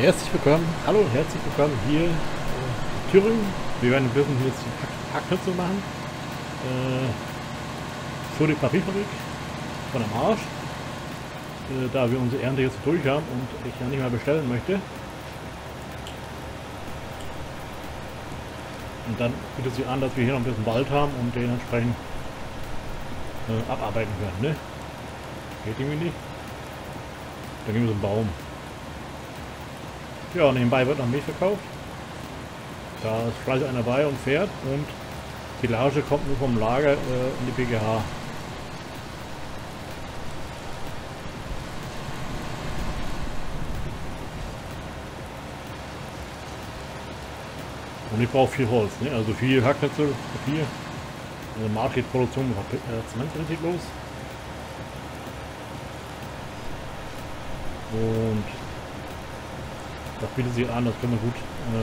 Herzlich willkommen, hallo und herzlich willkommen hier in Thüringen. Wir werden ein bisschen jetzt die Hacknutzung machen. Für die Papierfabrik von der Marsch. Da wir unsere Ernte jetzt durch haben und ich ja nicht mehr bestellen möchte. Und dann bietet sich an, dass wir hier noch ein bisschen Wald haben und den entsprechend abarbeiten können. Ne? Geht irgendwie nicht. Dann nehmen wir so einen Baum. Ja, nebenbei wird noch Milch verkauft. Da ist fleißig einer dabei und fährt und die Silage kommt nur vom Lager in die PGH. Und ich brauche viel Holz, ne? Also viel Hacknetze, Papier. Also Markt geht Produktion mit Zement richtig los. Und das bietet sich an, das können wir gut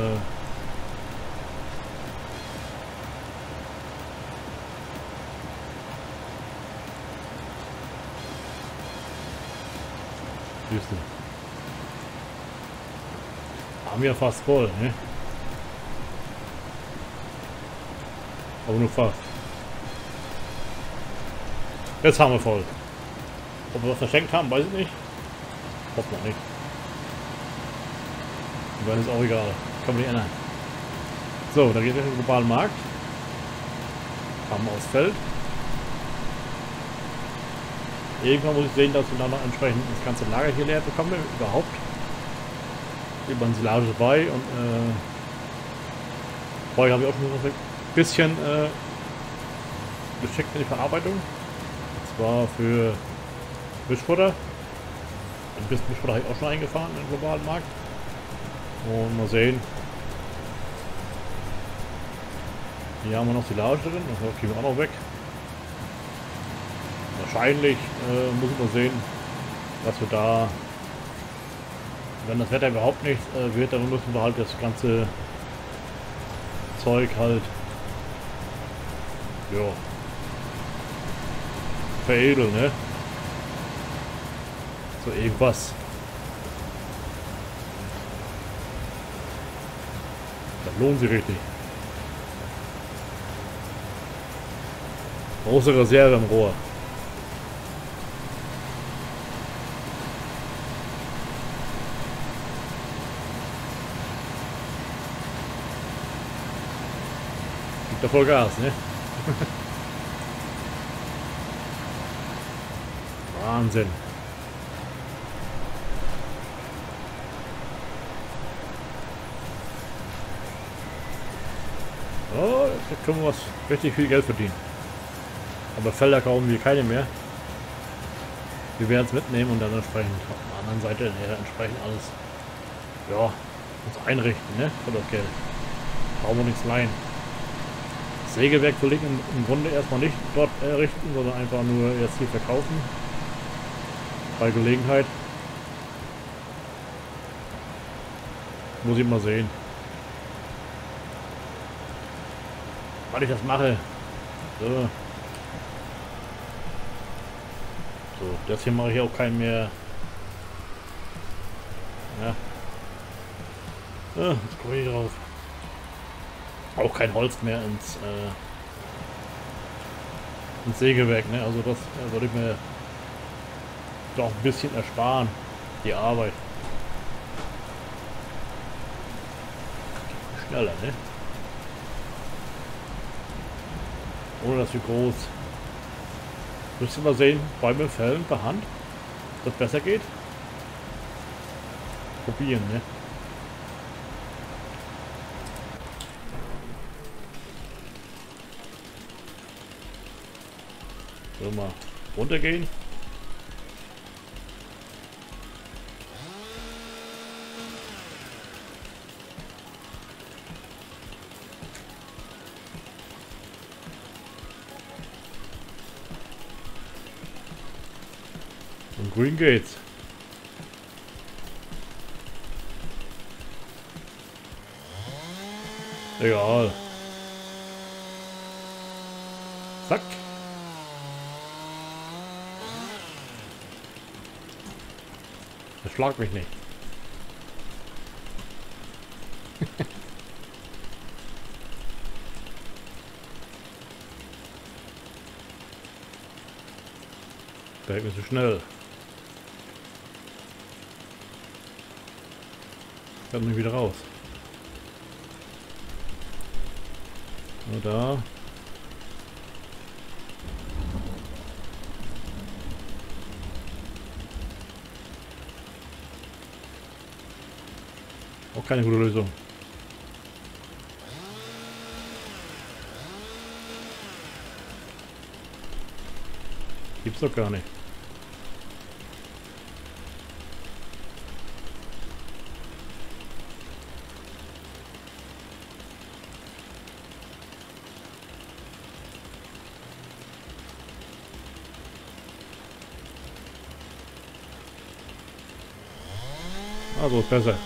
Wüste. Haben wir fast voll, ne? Aber nur fast. Jetzt haben wir voll. Ob wir was verschenkt haben, weiß ich nicht. Hoffe noch nicht. Weil ist auch egal. Kann man nicht ändern. So, da geht es in den globalen Markt. Haben wir aufs Feld. Irgendwann muss ich sehen, dass wir dann noch entsprechend das ganze Lager hier leer bekommen. Überhaupt. Über ein Silage dabei und vorher habe ich auch schon ein bisschen geschickt in die Verarbeitung. Und zwar für Mischfutter. Ein bisschen Mischfutter habe ich auch schon eingefahren in den globalen Markt. Und mal sehen. Hier haben wir noch Silage drin, das gehen wir auch noch weg. Wahrscheinlich muss ich mal sehen, dass wir da, wenn das Wetter überhaupt nicht wird, dann müssen wir halt das ganze Zeug halt ja, veredeln, ne? So irgendwas. Das lohnt sich richtig. Große Reserve im Rohr. Gibt da voll Gas, ne? Wahnsinn. Oh, da können wir was richtig viel Geld verdienen. Aber Felder kaufen wir keine mehr. Wir werden es mitnehmen und dann entsprechend auf der anderen Seite entsprechend alles ja, uns einrichten, ne? Für das Geld. Brauchen wir nichts leihen. Das Sägewerk will ich im Grunde erstmal nicht dort errichten, sondern einfach nur jetzt hier verkaufen. Bei Gelegenheit. Muss ich mal sehen. Weil ich das mache. So. So, das hier mache ich auch keinen mehr. Ja. Jetzt komme ich drauf. Auch kein Holz mehr ins Sägewerk, ne? Also das würde ich mir doch ein bisschen ersparen, die Arbeit. Schneller, ne? Ohne dass wir groß. Müsst ihr mal sehen, Bäume fällen per Hand, dass das besser geht. Probieren, ne? So, mal runtergehen. Und grün geht's. Egal. Zack. Schlag mich nicht. Berg ist so schnell. Ich komme nicht wieder raus. Nur da. Auch keine gute Lösung. Gibt's doch gar nicht. Also ist besser.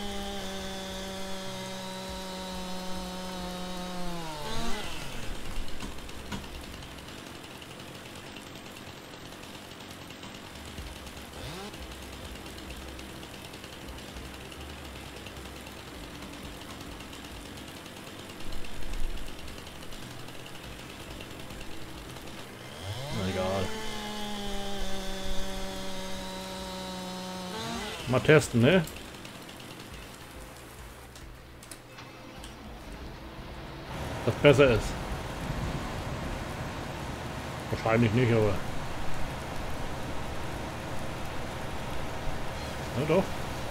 Na egal. Mal testen, ne? Was besser ist. Wahrscheinlich nicht, aber... Ja doch.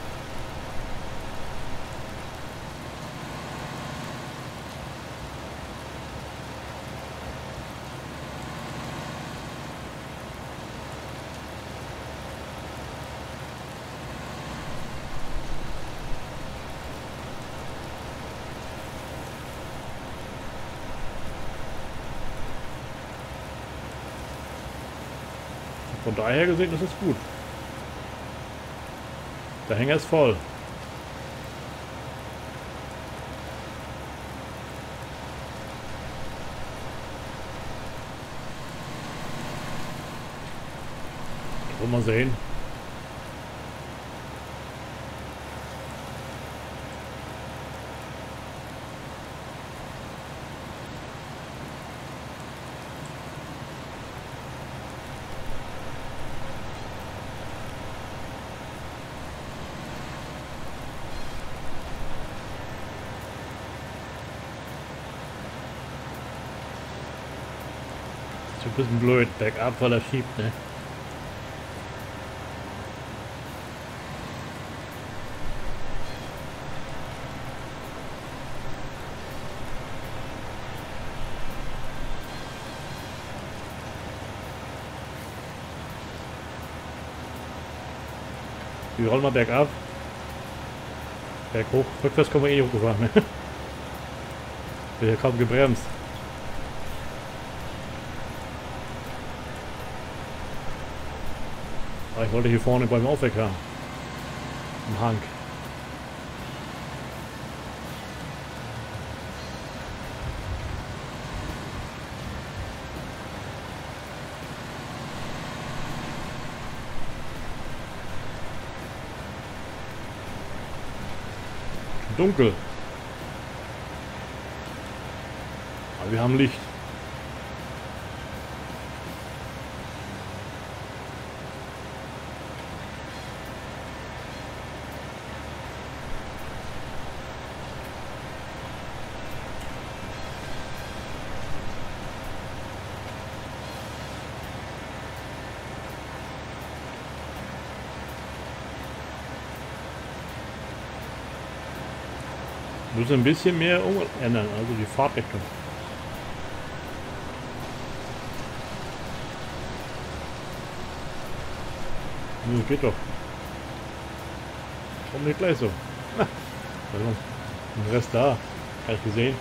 Von daher gesehen ist es gut. Der Hänger ist voll. Wollen wir mal sehen. Ist ein bisschen blöd, bergab, weil er schiebt, ne? Wir rollen mal bergab. Berg hoch. Rückwärts kommen wir eh nicht hochgefahren, ne? Wird ja kaum gebremst. Aber ich wollte hier vorne beim Aufweg haben. Im Hang. Schon dunkel. Aber wir haben Licht. Müssen ein bisschen mehr ändern, also die Fahrtrichtung. Nee, geht doch. Warum nicht gleich so? Ah, also, den Rest da, habe ich gesehen.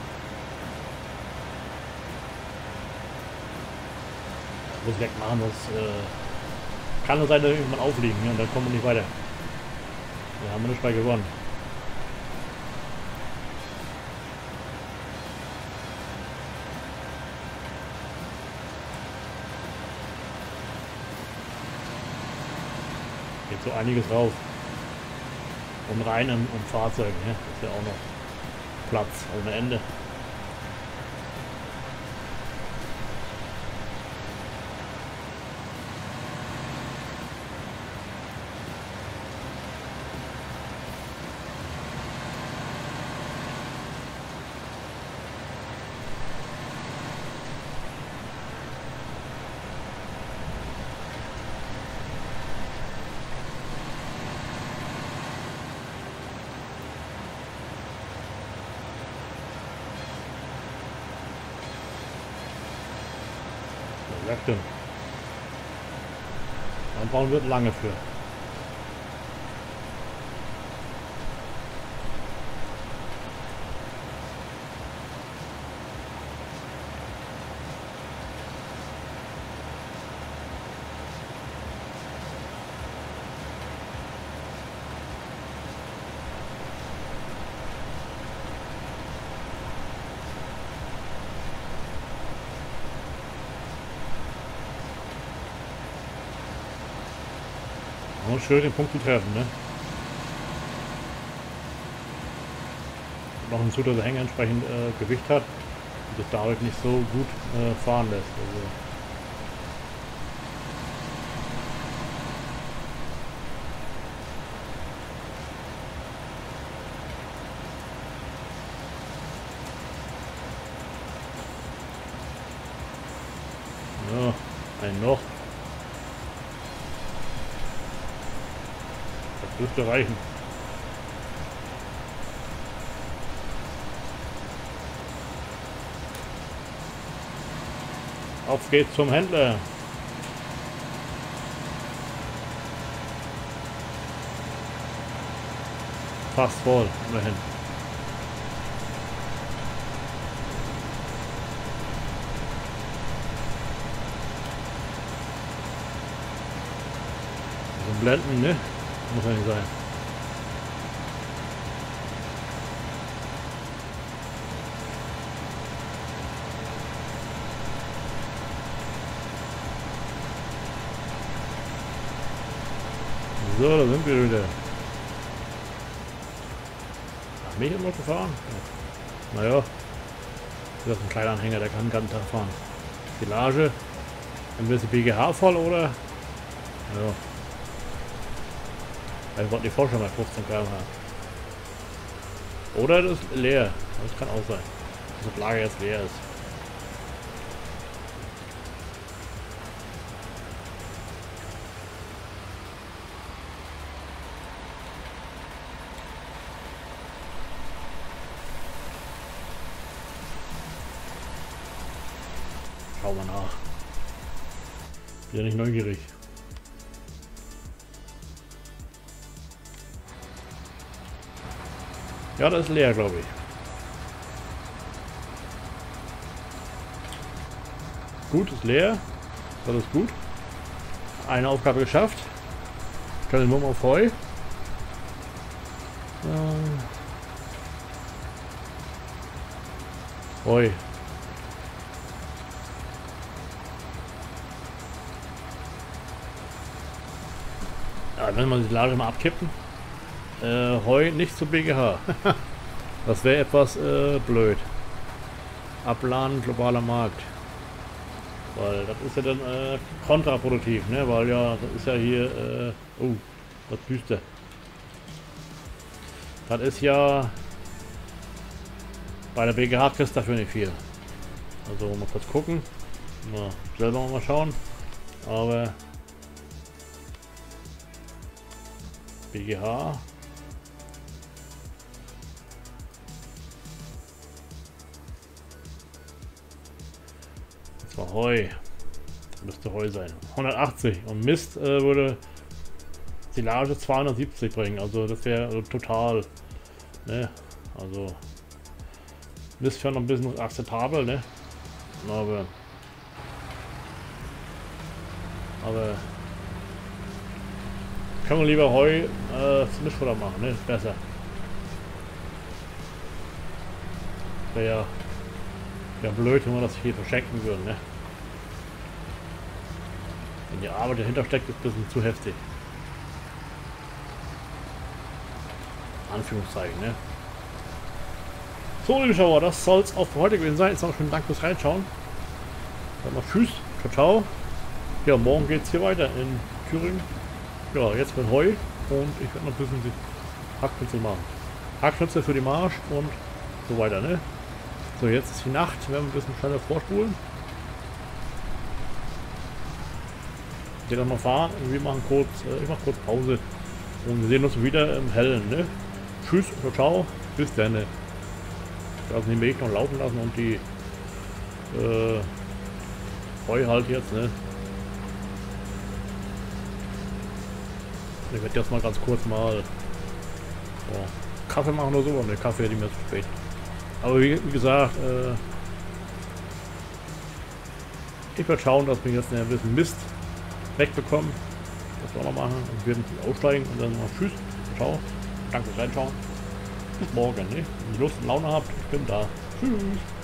Muss wegmachen, das kann nur sein, dass irgendwann aufliegen, ja, und dann kommen wir nicht weiter. Da haben wir nicht bei gewonnen. Geht so einiges rauf. Und rein und Fahrzeugen, ja. Ist ja auch noch Platz ohne Ende. Ja, stimmt. Da brauchen wir lange für. Und schön den Punkt zu treffen, ne? Noch hinzu, dass der Hänger entsprechend Gewicht hat und sich dadurch nicht so gut fahren lässt. Also, ja, ein noch. Das dürfte reichen. Auf geht's zum Händler. Fast voll, immerhin. Also blenden, ne? Muss ja nicht sein. So, da sind wir wieder. Ach, mich immer gefahren? Ja. Naja. Das ist ein kleiner Anhänger, der kann den ganzen Tag fahren. Silage. Ein bisschen BGH voll, oder? Ja. Ich wollte die Forscher mal 15 km/h. Oder das ist leer. Das kann auch sein. Dass das Lager jetzt leer ist. Schauen wir nach. Bin ja nicht neugierig. Ja, das ist leer, glaube ich. Gut, ist leer. Das ist gut. Eine Aufgabe geschafft. Stellen wir mal auf Heu. Heu. Ja, wenn man die Lage mal abkippen. Heu nicht zu BGH. Das wäre etwas blöd. Abladen globaler Markt. Weil das ist ja dann kontraproduktiv, ne? Weil ja, das ist ja hier, oh, das düster. Das ist ja, bei der BGH kriegst du dafür nicht viel. Also mal kurz gucken, mal selber mal schauen, aber BGH. Das war Heu. Das müsste Heu sein. 180. Und Mist würde Silage 270 bringen. Also das wäre also total. Ne? Also Mist wäre noch ein bisschen akzeptabel, ne? Aber kann man lieber Heu zum Mischfutter machen, ne? Besser. Wäre ja blöd, wenn wir das hier verschenken würden, ne? Wenn die Arbeit dahinter steckt, ist das ein bisschen zu heftig. Anführungszeichen, ne? So, liebe Schauer, das soll es auch für heute gewesen sein. Jetzt noch schönen Dank fürs Reinschauen. Dann mal tschüss, ciao, ciao. Ja, morgen geht es hier weiter in Thüringen. Ja, jetzt mit Heu und ich werde noch ein bisschen die Hackschnitzel machen. Hackschnitzel für die Marsch und so weiter, ne? So, jetzt ist die Nacht, wir werden ein bisschen schneller vorspulen. Ich werde noch fahren und wir machen kurz, ich mache kurz Pause und wir sehen uns wieder im Hellen, ne? Tschüss, ciao, ciao, bis dann. Ich darf den Weg noch laufen lassen und die Heu halt jetzt, ne? Ich werde jetzt mal ganz kurz mal so, Kaffee machen oder so, aber der Kaffee hätte ich mir zu spät. Aber wie gesagt, ich werde schauen, dass wir jetzt ein bisschen Mist wegbekommen. Das wollen wir machen. Und wir werden aussteigen und dann noch tschüss. Ciao. Danke fürs Reinschauen. Bis morgen, ne? Wenn ihr Lust und Laune habt, ich bin da. Tschüss.